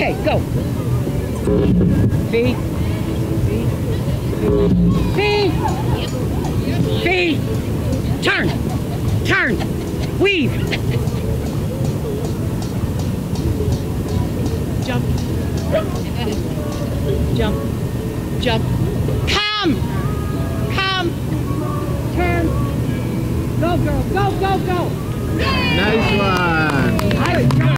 Okay, go. Feet. Feet. Feet. Turn. Turn. Weave. Jump. Jump. Jump. Come. Come. Turn. Go, girl. Go, go, go. Nice one.